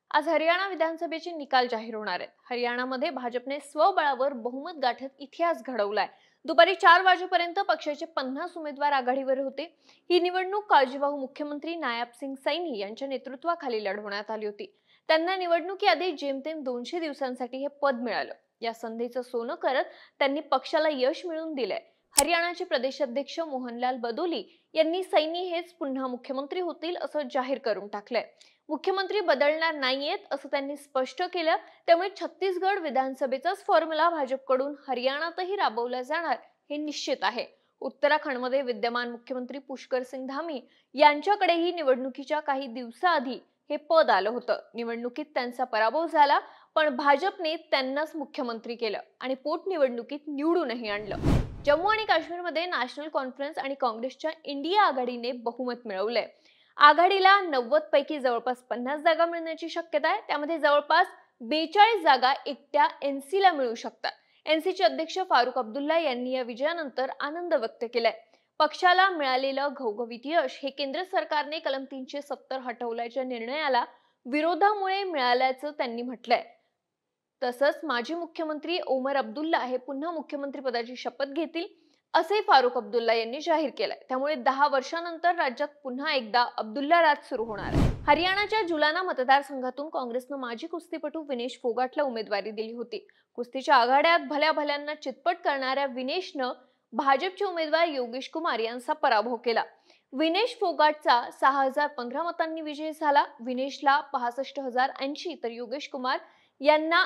आज हरियाणा विधानसभेचे निकाल जाहीर होणार आहेत। हरियाणामध्ये भाजपने स्वबळावर बहुमत गाठत इतिहास घडवलाय। दुपारी 4 वाजेपर्यंत पक्षाचे 50 उमेदवार आघाडीवर होते। ही निवडणूक काळजीवाहू मुख्यमंत्री नायब सिंग सैनी यांच्या नेतृत्वाखाली लढवण्यात आली होती। त्यांना निवडणुकीआधी जेमतेम 200 दिवसांसाठी हे पद मिळालं। या संधीचं सोनं करत त्यांनी पक्षाला यश मिळवून दिलंय। हरियाणाचे प्रदेशाध्यक्ष मोहनलाल बदोली यांनी सैनी हेच पुन्हा मुख्यमंत्री होतील असं जाहीर करून टाकलंय। मुख्यमंत्री बदलणार नाहीयेत असं त्यांनी स्पष्ट केलं। त्यामुळे छत्तीसगड विधानसभेचाच फॉर्म्युला भाजपकडून हरियाणातही राबवला जाणार हे निश्चित आहे। उत्तराखंडमध्ये विद्यमान मुख्यमंत्री पुष्कर सिंग धामी यांच्याकडेही निवडणुकीच्या काही दिवसाआधी हे पद आलं होतं। निवडणुकीत त्यांचा पराभव झाला, पण भाजपने त्यांनाच मुख्यमंत्री केलं आणि पोटनिवडणुकीत निवडूनही आणलं। जम्मू आणि काश्मीरमध्ये नॅशनल कॉन्फरन्स आणि काँग्रेसच्या इंडिया आघाडीने बहुमत मिळवलंय। आघाडीला 90 पैकी जवळपास 50 जागा मिळण्याची शक्यता आहे। त्यामध्ये जवळपास 42 जागा एकट्या एनसीला मिळू शकतात। एनसीचे अध्यक्ष फारुख अब्दुल्ला यांनी या विजयानंतर आनंद व्यक्त केलाय। पक्षाला मिळालेलं घवघवीत यश हे केंद्र सरकारने कलम 370 हटवल्याच्या निर्णयाला विरोधामुळे मिळाल्याचं त्यांनी म्हटलंय। तसंच माजी मुख्यमंत्री ओमर अब्दुल्ला हे पुन्हा मुख्यमंत्री पदाची शपथ घेतील असे फारुख अब्दुल्ला यांनी जाहीर केलंय। त्यामुळे 10 वर्षांनंतर राज्यात पुन्हा एकदा अब्दुल्ला राज सुरू होणार आहे। हरियाणाच्या जुलाना मतदारसंघातून काँग्रेसनं माजी कुस्तीपटू विनेश फोगाटला उमेदवारी दिली होती। कुस्तीच्या आघाड्यात भल्या भल्यांना चितपट करणाऱ्या विनेशनं भाजपचे उमेदवार योगेश कुमार यांचा पराभव केला। विनेश फोगाटचा 6015 मतांनी विजय झाला। विनेशला 65,080 तर योगेश कुमार यांना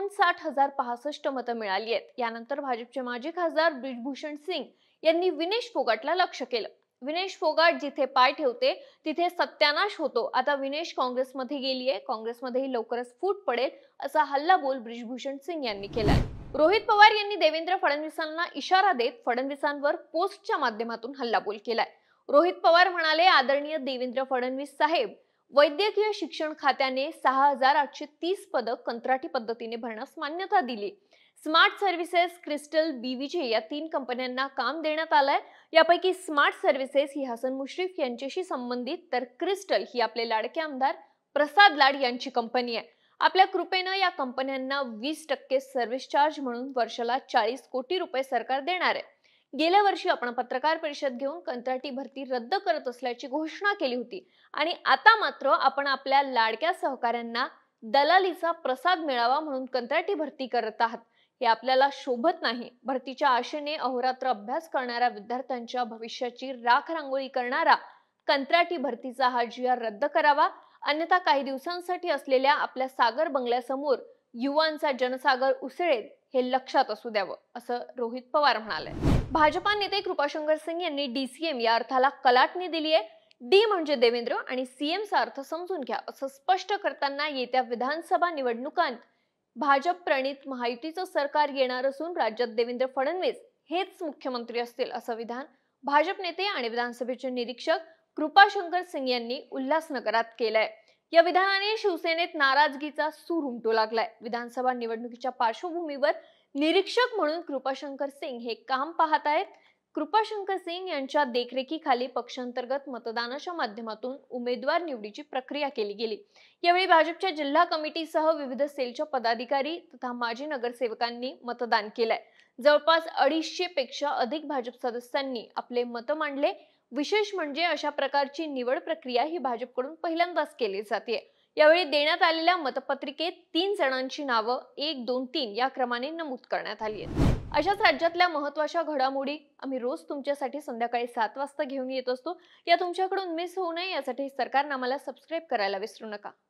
59,065 मतं मिळाली आहेत। यानंतर भाजपचे माजी खासदार ब्रिजभूषण सिंग यांनी विनेश फोगाटला लक्ष्य केलं। विनेश फोगाट जिथे पाय ठेवते तिथे सत्यानाश होतो। आता विनेश काँग्रेसमध्ये गेलीये, काँग्रेसमध्येही लवकरच फूट पडेल असा हल्लाबोल ब्रिजभूषण सिंग यांनी केलाय। रोहित पवार यांनी देवेंद्र फडणवीसांना इशारा देत फडणवीसांवर पोस्टच्या माध्यमातून हल्लाबोल केलाय। रोहित पवार म्हणाले, आदरणीय देवेंद्र फडणवीस साहेब, वैद्यकीय शिक्षण खात्याने 6,830 पदं कंत्राटी पद्धतीने भरण्यास मान्यता दिली। स्मार्ट सर्व्हिसेस, क्रिस्टल, बीव्हीजे या 3 कंपन्यांना काम देण्यात आलंय। यापैकी स्मार्ट सर्व्हिसेस ही हसन मुश्रीफ यांच्याशी संबंधित, तर क्रिस्टल ही आपले लाडके आमदार प्रसाद लाड यांची कंपनी आहे। आपल्या कृपेनं या कंपन्यांना 20% सर्व्हिस चार्ज म्हणून वर्षाला 40 कोटी रुपये सरकार देणार आहे। गेल्या वर्षी आपण पत्रकार परिषद घेऊन कंत्राटी भरती रद्द करत असल्याची घोषणा केली होती आणि आता मात्र आपण आपल्या लाडक्या सहकाऱ्यांना दलालीचा प्रसाद मिळावा म्हणून कंत्राटी भरती करत आहात। हे आपल्याला शोभत नाही। भरतीच्या आशेने अहोरात्र अभ्यास करणाऱ्या विद्यार्थ्यांच्या भविष्याची राख रांगोळी करणारा कंत्राटी भरतीचा हा GR रद्द करावा, अन्यथा काही दिवसांसाठी असलेल्या आपल्या सागर बंगल्यासमोर युवांचा जनसागर उसळेल हे लक्षात असू द्यावं, असं रोहित पवार म्हणाले। भाजपा नेते कृपाशंकर सिंग यांनी DCM या अर्थाला कलाटणी दिली आहे। डी म्हणजे देवेंद्र आणि CM चा अर्थ समजून घ्या असं स्पष्ट करताना येत्या विधानसभा निवडणुकांत भाजप प्रणित महायुतीचं सरकार येणार असून राज्यात देवेंद्र फडणवीस हेच मुख्यमंत्री असतील असं विधान भाजप नेते आणि विधानसभेचे निरीक्षक कृपाशंकर सिंग यांनी उल्हासनगरात केलंय। या विधानाने शिवसेनेत नाराजगीचा सूर उमटू लागलाय। विधानसभा निवडणुकीच्या पार्श्वभूमीवर निरीक्षक म्हणून कृपाशंकर सिंग हे काम पाहत आहेत। कृपाशंकर सिंग यांच्या देखरेखीखाली पक्षांतर्गत मतदानाच्या माध्यमातून उमेदवार निवडीची प्रक्रिया केली गेली। यावेळी भाजपच्या जिल्हा कमिटीसह विविध सेलच्या पदाधिकारी तथा माजी नगरसेवकांनी मतदान केलंय। जवळपास 250 पेक्षा अधिक भाजप सदस्यांनी आपले मत मांडले। विशेष म्हणजे अशा प्रकारची निवड प्रक्रिया ही भाजपकडून पहिल्यांदाच केली जाते। यावेळी देण्यात आलेल्या मतपत्रिकेत 3 जणांची नावं 1, 2, 3 या क्रमाने नमूद करण्यात आली आहेत। अशाच राज्यातल्या महत्त्वाच्या घडामोडी आम्ही रोज तुमच्यासाठी संध्याकाळी 7 वाजता घेऊन येत असतो। या तुमच्याकडून मिस होऊ नये यासाठी सरकारनामाला सबस्क्राईब करायला विसरू नका।